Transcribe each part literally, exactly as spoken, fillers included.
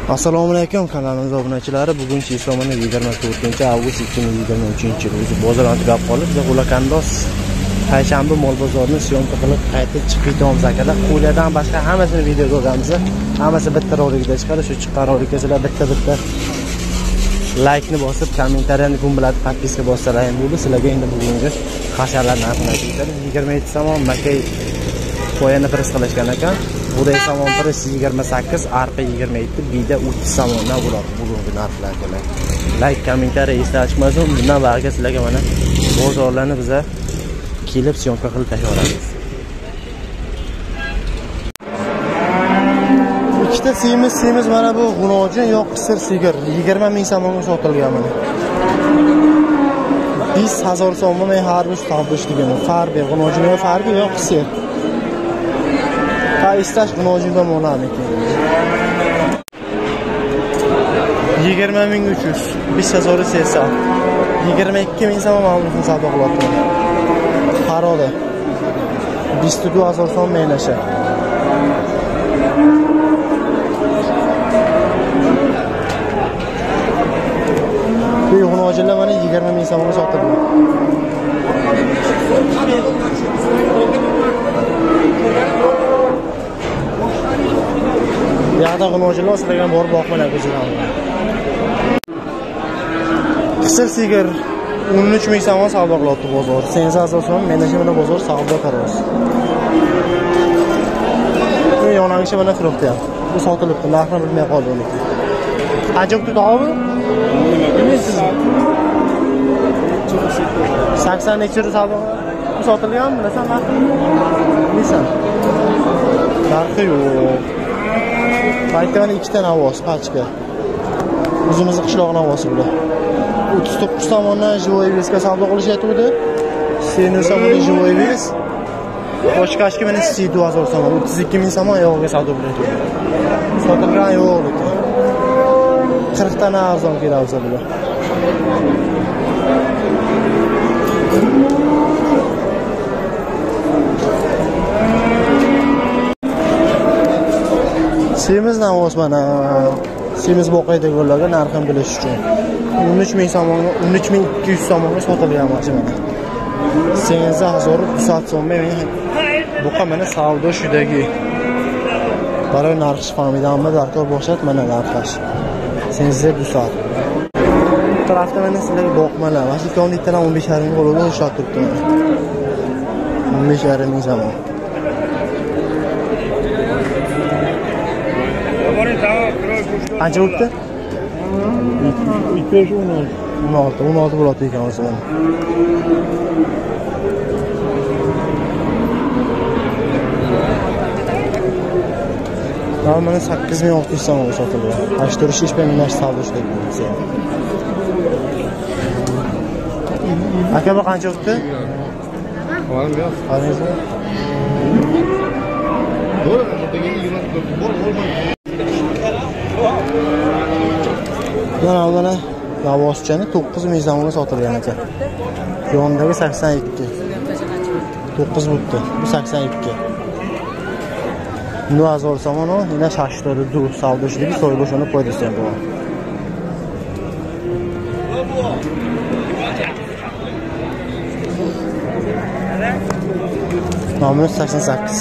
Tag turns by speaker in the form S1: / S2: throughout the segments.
S1: Assalomu alaykum kanalimiz obunachilari. Bugun chizma yigirma to'rtinchi avgust ikki ming yigirma uchinchi yil. O'zi bozor ancha gap qolib, biz Qo'lakandos payshanba mol bozorini syomka qilib qaytib chiqib ketamiz akalar. Qo'ladan boshqa hammasini video ko'ramiz. Hammasi bitta rolikda chiqadi. Shu chiqqan rolikka sizlar bitta-bitta like ni bosib, kommentariyani gumbillatib, podpiska bossalaring bo'ldi. Sizlarga endi bugungi hasharlarni aytib yigirma yetti somon makay qo'yani pres qilishgan ekan. Buday somon pres yigirma sakkiz, arpa yigirma yetti, bida o'ttiz somondan bo'ladi bugungi narxlar akalar. Like, kommentariy eslatishmasin. Bundan ba'riga sizlarga mana bozorlarni biza kelib syomka qilib tashlaymiz. Ikkita semiz semiz mana bu g'unojin yo'q qisir sigir yigirma ming somonga sotilgan mana. besh hazar so'm men har bir savdoshligim. Farqi g'unojin yo'q, farqi yo'q qisir. Ta istash g'unojin ham bo'ladi. yigirma ming uch yuz, besh hazar sekson, yigirma ikki ming so'm ma'lumotni savdo qilyapti. Qarori besh yuz hazar so'm meynasha. Bu g'unojinlar mana yigirma ming so'mga sotildi. Yağda g'unojinlar sizlarga borib boqmalar ko'chadan. Qisir sigir o'n uch ming so'm savdo qilyapti bozor. sakson hazar so'm menda shu mana bozor savdo qilamiz. Bu yonangishi mana firibdi ham. Bu sotilibdi, narxini bilmay qoldim. Qancha tutdi abi? Bilmaysizmi? sakson necha savdo? Bu sotilganmi? Bilasan narxini? Bilmaysan. Narxi yo'q. Paytda ikkita navoz pachka. O'zimizning qishloq navozi bular. o'ttiz to'qqiz tomondan живой весga savdo qilishyapti. Senus tomonidan живой вес. Boshqashki mana sakson hazar so'm, o'ttiz ikki ming so'm yo'g'iga savdo qilyapti. Sotilgan yo'q. qirq tana arzon keladi bular. Semiz navoz mana. Semiz boqaydiganlarga narxini bilish uchun. o'n uch ming so'mga, o'n uch ming ikki yuz so'mga sotilgan mashina. sakson hazar so'm men buqa mana savdo shudagi. Baribir narxi fahmidammi, darkor boshlat mana narxash. sakson so'm. Tarafda mana sizlarga boqmalar. Mana shu kondiktdan o'n besh yarim ming bo'ladi, ushlab turibdi. o'n besh yarim ming so'm. Qancha o'tdi? ikki o'n olti, o'n olti bo'ladi ekan o'zi. Mana sakkiz ming olti yuz so'mga sotilgan. Ashturish ish bilan nash savdo ishlaydi. Aka bu qancha o'tdi? Qo'yim yo'q. Qarangizmi? To'g'ri, mana mana navozchani to'qqiz ming so'mga sotilgan ekan. Yondagi sakson ikki. to'qqiz bo'pti. Bu sakson ikki. o'n hazar so'm o, yana shashtori du savdoshligi so'y boshini qo'ydisi ham bor. Nomini sakson sakkiz.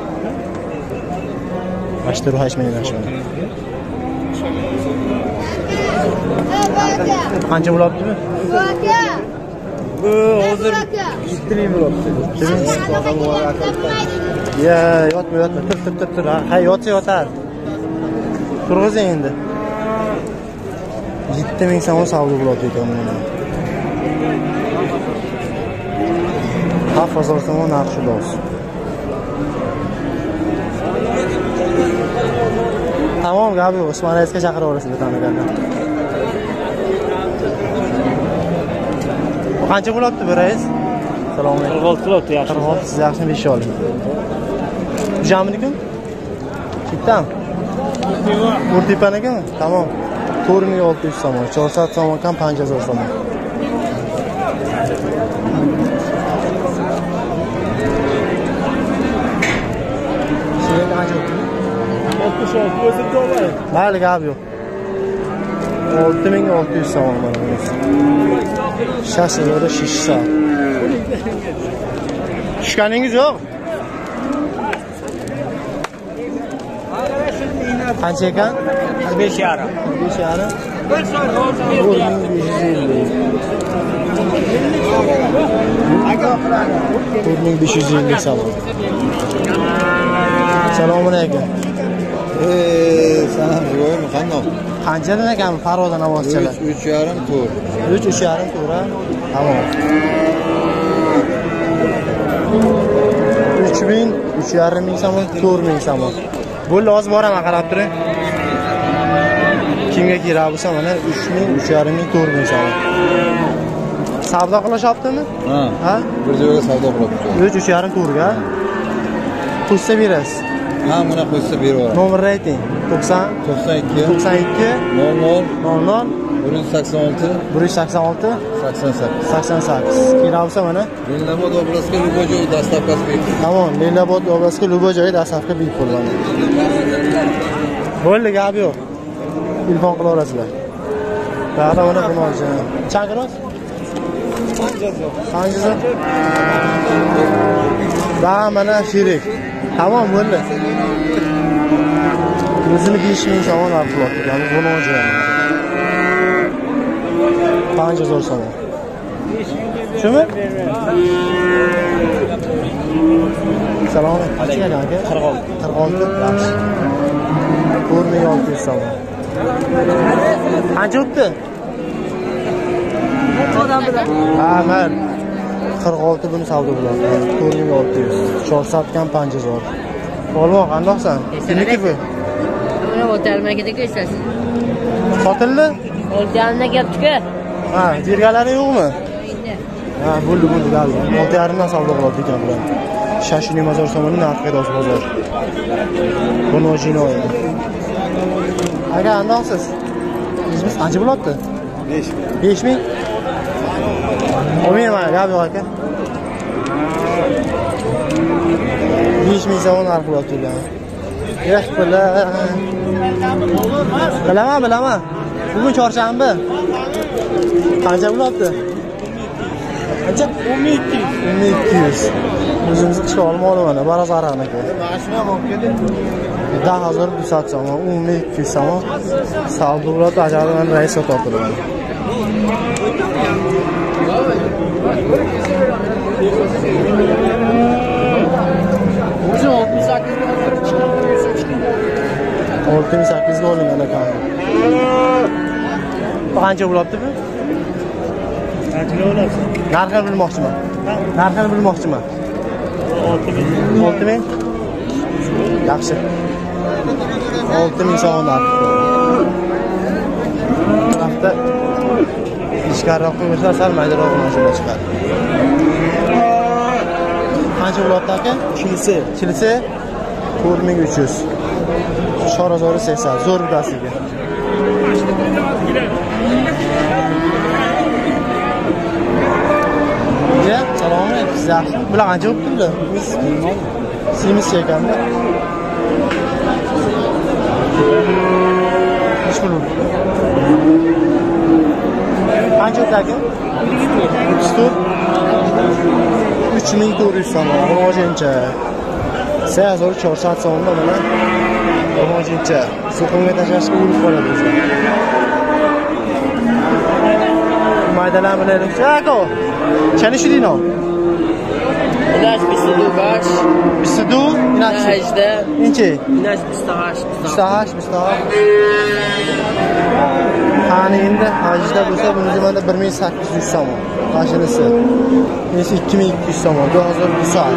S1: Ashtur hash ming nashman. Qancha bo'ladi? Bu hozir yetti ming bo'ladi. Ya, yotma, yotma. Tur, tur, tur, tur. Ha, yotsa yotar. Turg'izing endi. yetti ming so'm savdo bo'ladi ekan buni. Hafta so'm narxi los. Tamam, gabi Usmon Raisga chaqirib olasizlar taniganda. Qancha bo'ladi bu rais? Salom alaykum. qirq olti bo'ladi, yaxshi. qirq olti siz yaxshi besh oling. Jaminikim? Bittami? O'rtepanikimi? Tamam. to'rt ming olti yuz so'm, to'rt yuz so'm ekan, panch hazar so'm. Sizga qancha o'tdi? oltmish olti o'zim to'g'ri. Mayli, gap yo'q. olti ming olti yuz so'm mana bunisi. Shassilari shish soat. Tushganingiz yo'q? Qancha ekan?
S2: besh yarim.
S1: besh yarim. to'rt ming besh yuz ellik. to'rt ming besh yuz ellik so'm. Assalomu alaykum.
S3: Eee, sanam yo'qmi, qandoq?
S1: Qanchadan ekan Farg'ona namozchilar?
S3: uch yarim to'rt.
S1: uch uch yarim to'ra. Tamam. uch ming, uch yarim ming so'm, to'rt ming so'm. Bo'ldi, hozir boraman, qarab turing. Kimga kerak bo'lsa mana uch ming, uch yarim ming, to'rt ming so'm. Savdo qilishyaptimi?
S3: Ha.
S1: Ha?
S3: Bir joyga savdo qilibdi.
S1: uch uch yarim to'rga. Qo'shsa berasiz.
S3: Ha, buni qo'ysa beraver.
S1: Nomer ayting. to'qson
S3: to'qson ikki
S1: to'qson ikki
S3: nol nol
S1: nol nol
S3: bir yuz sakson olti
S1: bir yuz sakson olti
S3: sakson sakkiz.
S1: sakson sakkiz. Kerak bo'lsa mana.
S3: Lilabod obrazga любой joy dastavkasi bepul.
S1: Tamam, Lilabod obrazga любой joy dastavka bepul. Bo'ldi, gap yo'q. Telefon qilaverasizlar. Qara mana buni olacağım. Changiroz? Qanchaza? Da mana shirik. Tamam, bo'ldi. O'zini besh ming so'm narxlab turgan. Buni olacağım. Qancha zo'r so'm? Shumi? Salom. Qancha aka? qirq olti. qirq olti. Yaxshi. to'rt ming olti yuz so'm. Qancha o'tdi? Ha, men qirq olti buni savdo bo'ladi. to'rt ming olti yuz. Chor satgan pancha zo'r. Olmoq, qandoqsan? Kimniki bu?
S4: Mana o'tarmaga ketasiz.
S1: Sotildi?
S4: olti yarimdan kelibdi-ku.
S1: Ha, jirgalari yo'qmi? Ha, bo'ldi, bo'ldi, galdi. olti yarim dan savdo qiladi ekan bular. Shashini bozor somoni narxga dos bozor. Buni o'jinoy. Aka, qandoqsiz? Biz qancha bo'ladi? besh ming. besh ming? Olmayman, gap yo'q aka. besh ming so'm narx bo'ladi ular. Yo'q, bilan. Bilaman, bilaman. Bugun chorshanba. Qancha bo'ladi? Qancha? o'n ming ikki yuz. o'n ming ikki yuz. O'zimiz qishga olmoqli mana, barazaraq aka. Mashina olib keldim. ده هزار و دویست so'm, o'n ming ikki yuz so'm. Savdo bo'ladi, ajalidan rais sotadi.
S2: O'zi oltmish sakkiz
S1: oltmish sakkiz ga olingan ekan. Qancha bo'ladi bu? Qancha bo'ladi? Narxini bilmoqchiman. Narxini bilmoqchiman. olti ming. olti ming? Yaxshi. olti ming so'm narx. Hafta ichkariroq qo'yishlar sal maydaroq mashina chiqadi. Qancha bo'ladi aka? Chilisi. Chilisi to'rt ming uch yuz. Shorazori sekson zo'r basiga. Ya, salom alaykum. Yaxshi. Bular qancha bo'libdi? Simiz ekanda. Hiç bulur. Qancha o'tadi? uch ming to'rt yuz so'm. Ro'jincha. سه هزار و چهارصد so'mda mana ro'jincha. So'qimga tashlashga urib qoladi bizlar. Maydalar bilan aka. Chani shidino?
S4: Inash بیست و دو baş.
S1: بیست و دو
S4: Inash هجده.
S1: Inchi?
S4: Inash بیست و هشت.
S1: بیست و هشت بیست و هشت. Qani endi hajda bo'lsa bunisi mana bir ming sakkiz yuz so'm. Mashinasi. Nesi ikki ming ikki yuz so'm. bir hozir bir soat.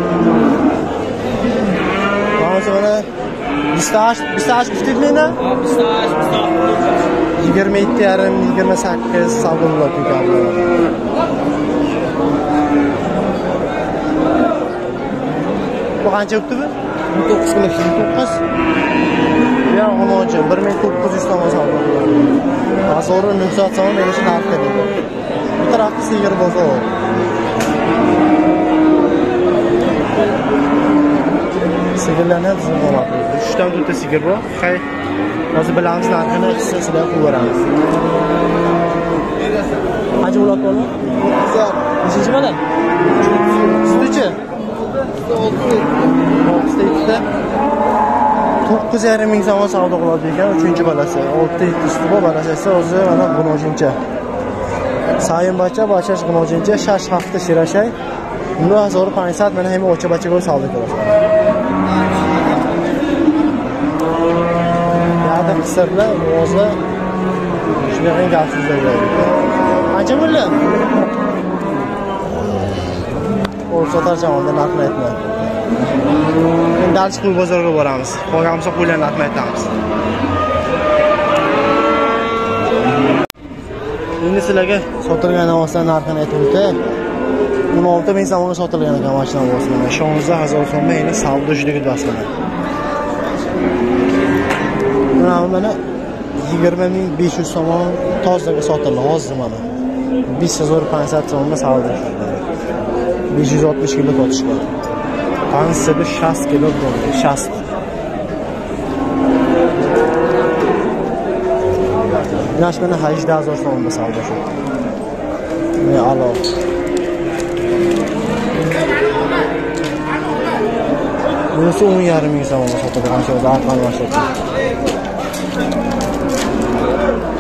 S1: Mana mana بیست و هشت بیست و هشت bitirmaydi?
S4: بیست و هشت بیست و هفت.
S1: yigirma yetti yarim yigirma sakkiz savdo bo'ladi ekan. Bu qancha o'tdi bu?
S4: o'n to'qqiz kun ishlaydi.
S1: to'qqiz. Ya o'ninchi bir ming to'qqiz yuz so'm savdo bo'ladi. Bozori nusxat so'm meni shu narxga dedi. Bu tarafda sigir bozor. Sigirlarni ham tizim qo'ymoqmiz. uchdan to'rtta sigir bor. Hay, hozir bilamiz narxini, sizlar sizlar qo'yib beramiz. Qancha bo'ladi bola? Nechinchi bola? Sizchi? oltita ikkita. to'qqiz yarim ming so'm savdo qiladi ekan, uchinchi bolasi. oltita ikkita bor, bolasi esa o'zi mana bunojincha. Sayın bacha, bacha bunojincha, shash hafta shirashay. nol hazar pansiyat mana ham ocha bachaga savdo qiladi. Ya'da qisirlar, o'zi shunaqa gapsizlar. Qancha bo'ldi? O'rtatar jamoada narxni aytma. Endi dalchi qo'y bozorga boramiz. Qolganimiz qo'ylarni narxini aytamiz. Endi sizlarga sotilgan navosdan narxini aytib o'tay. o'n olti ming so'mga sotilgan ekan mashina bo'lsa. Mana sho'nza hazar so'mga endi savdo juda dastlama. Mana mana yigirma ming besh yuz so'm tozaga sotildi hozir mana. besh hazar pansiyat so'mga savdo. besh yuz oltmish kilo totishga. Pansiyada shast kilo bo'ldi, shast. Nash mana hajda hazar so'mga savdo shu. Ne alo. Bunisi o'n yarim ming so'mga sotilgan, qancha o'zi arqon boshlaydi.